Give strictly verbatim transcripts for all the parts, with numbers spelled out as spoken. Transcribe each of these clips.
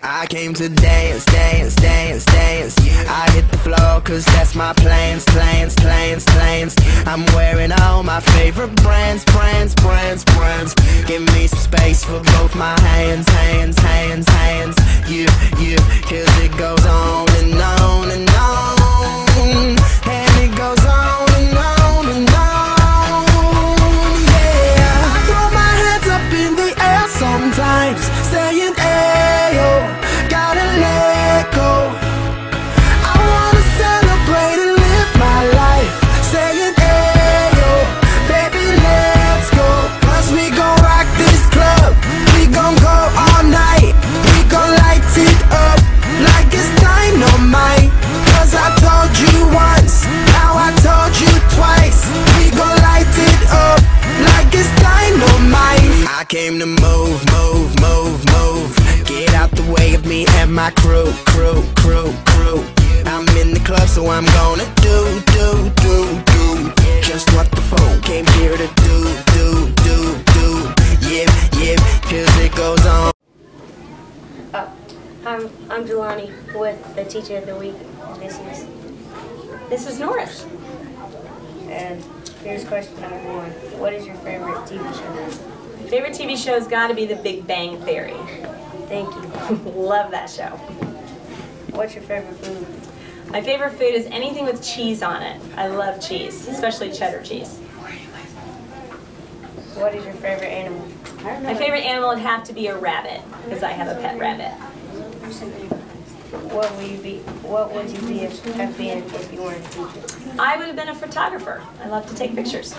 I came to dance, dance, dance, dance. I hit the floor cause that's my plans, plans, plans, plans. I'm wearing all my favorite brands, brands, brands, brands. Give me some space for both my hands, hands, hands, hands. You, you, cause it goes on and on and on. And it goes on and on and on. Yeah, I throw my hands up in the air sometimes, saying ayo. Gotta let go. I wanna celebrate and live my life, saying ayo, baby let's go. Cause we gon' rock this club, we gon' go all night. We gon' light it up like it's dynamite. Cause I told you once, now I told you twice. We gon' light it up like it's dynamite. I came to move, move, move, move. Get out the way of me and my crew, crew, crew, crew. I'm in the club, so I'm gonna do, do, do, do just what the phone came here to do, do, do, do. Yeah, yeah, cause it goes on. Uh, I'm, I'm Jelani with the Teacher of the Week. This is This is Norris. And here's question number one. What is your favorite T V show? Favorite T V show's got to be The Big Bang Theory. Thank you. Love that show. What's your favorite food? My favorite food is anything with cheese on it. I love cheese, especially cheddar cheese. What is your favorite animal? My favorite animal would have to be a rabbit, because I have a pet rabbit. What would you be? What would you be if, have been if you weren't a teacher? I would have been a photographer. I love to take pictures.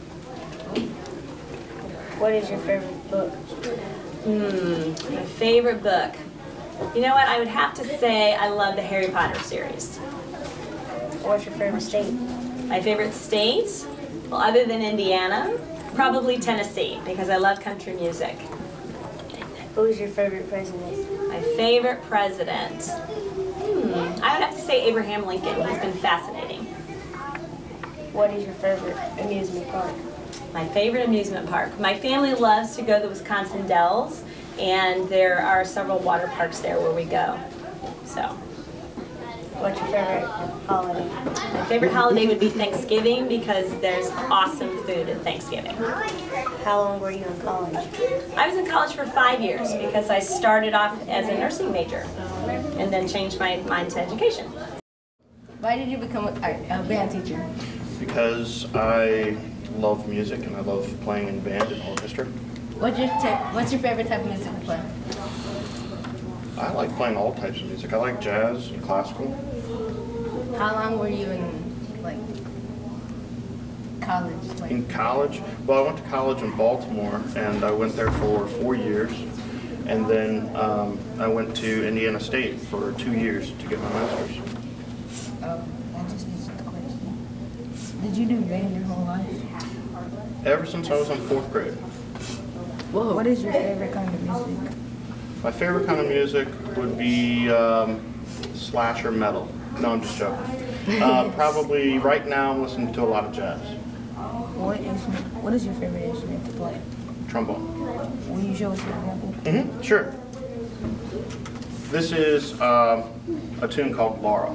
What is your favorite book? Hmm, my favorite book. You know what? I would have to say I love the Harry Potter series. What's your favorite state? My favorite state? Well, other than Indiana, probably Tennessee, because I love country music. Who's your favorite president? My favorite president? Hmm, I would have to say Abraham Lincoln. He's been fascinating. What is your favorite amusement park? My favorite amusement park. My family loves to go to the Wisconsin Dells, and there are several water parks there where we go. So, what's your favorite holiday? My favorite holiday would be Thanksgiving because there's awesome food at Thanksgiving. How long were you in college? I was in college for five years because I started off as a nursing major and then changed my mind to education. Why did you become a, a band teacher? Because I love music and I love playing in band and orchestra. What's your What's your favorite type of music to play? I like playing all types of music. I like jazz and classical. How long were you in like college? Like, in college, well, I went to college in Baltimore and I went there for four years, and then um, I went to Indiana State for two years to get my master's. Oh, that just answered the question. Did you do band your whole life? Ever since I was in fourth grade. Whoa. What is your favorite kind of music? My favorite kind of music would be um, slasher metal. No, I'm just joking. Uh, probably right now I'm listening to a lot of jazz. What instrument? What is your favorite instrument to play? Trombone. Will you show us an example? Mm-hmm, sure. This is uh, a tune called Laura.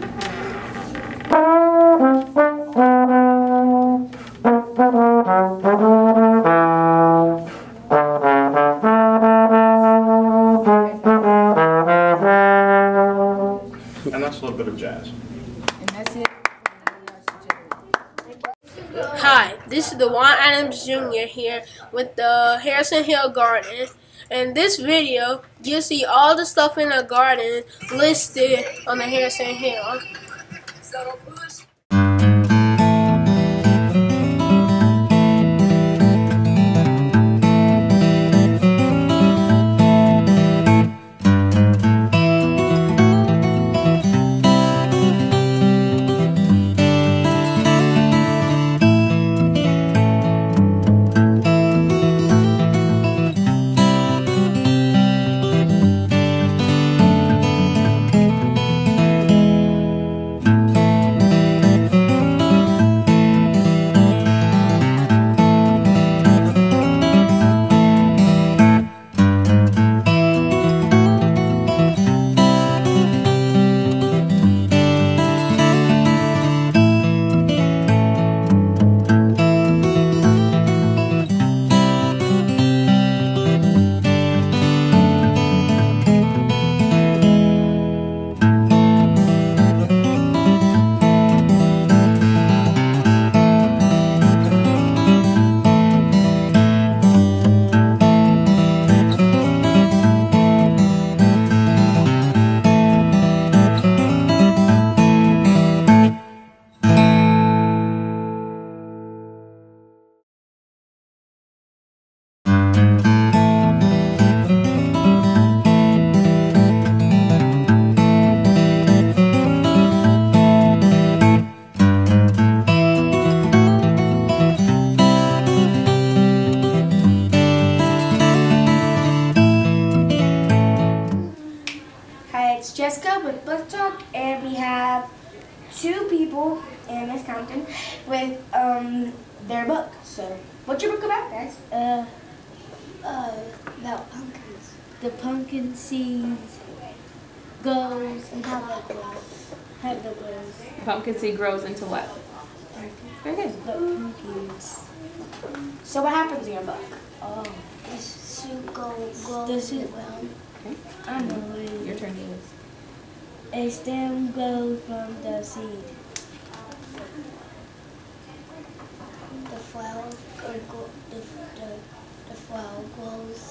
And that's a little bit of jazz. And that's it. Hi, this is Dewan Adams Junior here with the Harrison Hill Garden. And this video, you'll see all the stuff in the garden listed on the Harrison Hill. Jessica with Book Talk, and we have two people in Miss Compton with um, their book. So, what's your book about, guys? Uh, uh, about pumpkins. The pumpkin seeds goes and how that grows. How that grows. Pumpkin seed grows into what? Very good. The pumpkins. So, what happens in your book? Oh, The suit goes the seed. well. Okay. I know it. Your turn, Julius. A stem grows from the seed. The flower or go, the, the the flower grows.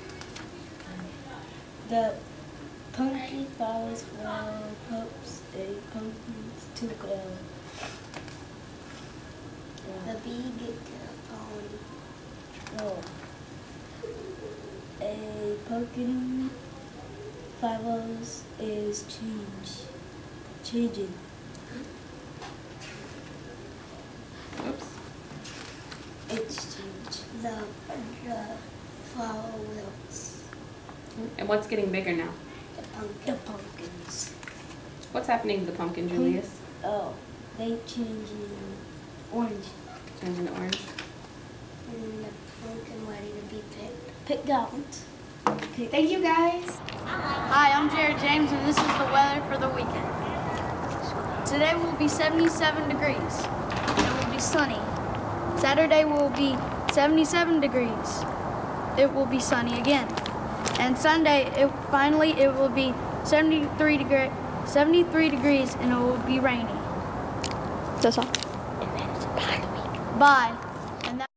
The pumpkin flowers flower helps a pumpkin to grow. The bee gets the pollen. No. A pumpkin flowers is change, changing. Oops. It's change. The the flower wilts. And what's getting bigger now? The pumpkin. The pumpkins. What's happening to the pumpkin, Julius? Oh, they changing orange. Changing to orange. And the pumpkin ready to be picked. Pick out. Okay, thank you, guys. Hi, I'm Jared James, and this is the weather for the weekend. Today will be seventy-seven degrees. It will be sunny. Saturday will be seventy-seven degrees. It will be sunny again. And Sunday, it, finally, it will be seventy-three, degree, seventy-three degrees, and it will be rainy. That's all. And then it's a bye week. Bye. And that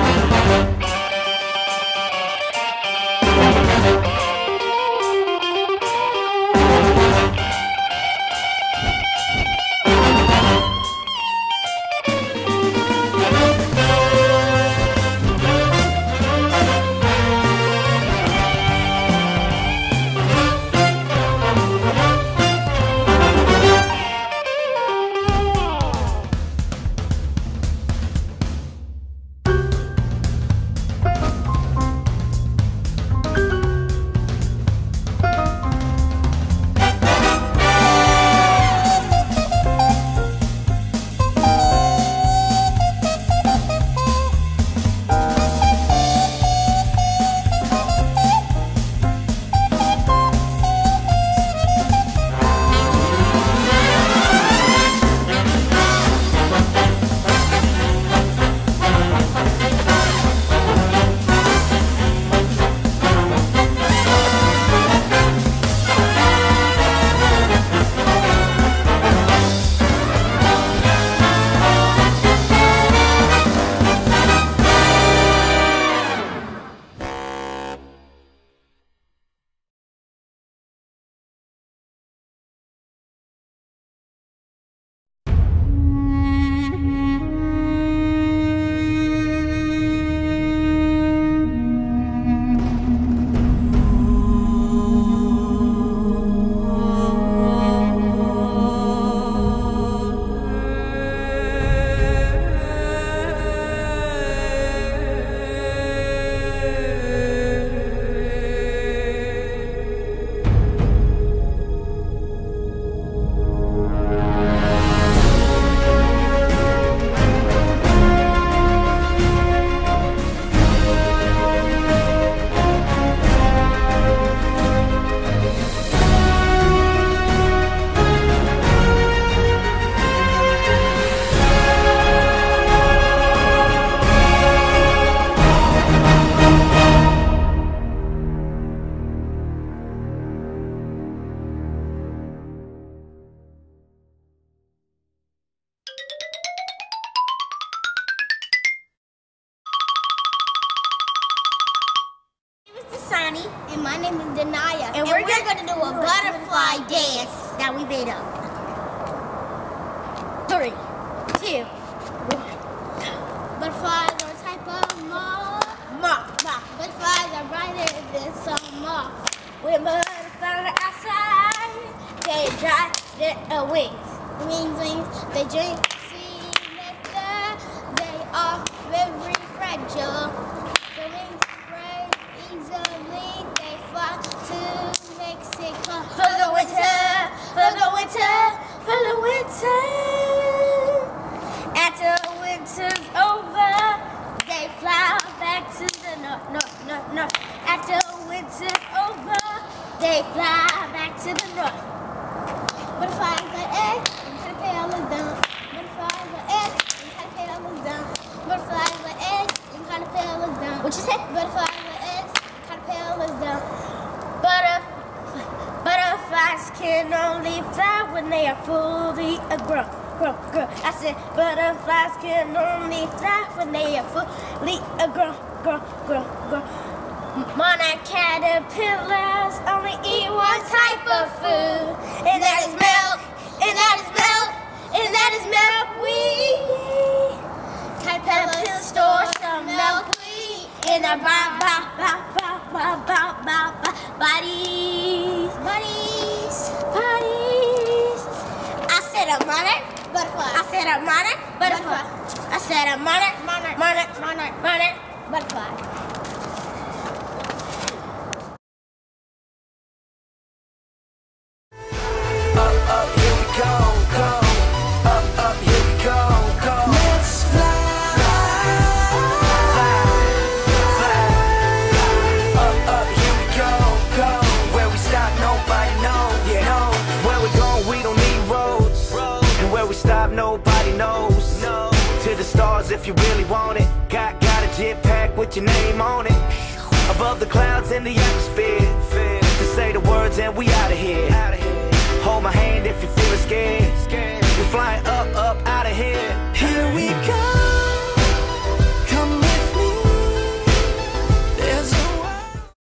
And my name is Denaya. And, and we're, we're going to do a butterfly dance that we made up. Three, two, one. Butterflies are a type of moth. Moth. Moth. Butterflies are brighter than some moth. When butterflies are outside, they dry their uh, wings. Wings, wings, they drink sweet nectar. They are very fragile. The wings break easily. They fly to Mexico for the winter. winter's over, they fly back to the north. Butterflies like eggs and caterpillars down. Butterflies like eggs and caterpillars down. Butterflies like eggs and caterpillars down. What you say? Butterflies like eggs and caterpillars down. Butterflies. Butterflies can only fly when they are fully grown. Grown, grown. I said butterflies can only fly when they are fully grown. Grown, grown, grown. Monarch caterpillars only eat one type of food, and that is milk, and that is milk, and that is milkweed. Caterpillars store some milkweed in their bo- bo- bo- bo- bo- bo- bo- bo- bodies. Bodies, bodies. I said a monarch, butterfly. I said a monarch, butterfly. I said a monarch, monarch, monarch, monarch, monarch, butterfly. Up, up, here we go, go. Up, up, here we go, go. Let's fly, fly, fly. Up, up, here we go, go. Where we stop, nobody knows. Yeah, no. Where we going, we don't need roads. And where we stop, nobody knows. No. To the stars, if you really want it. Got, got a jetpack with your name on it. Above the clouds in the atmosphere. To say the words and we out of here. Hold my hand if you're feeling scared. We're flying up, up, out of here. Here we go.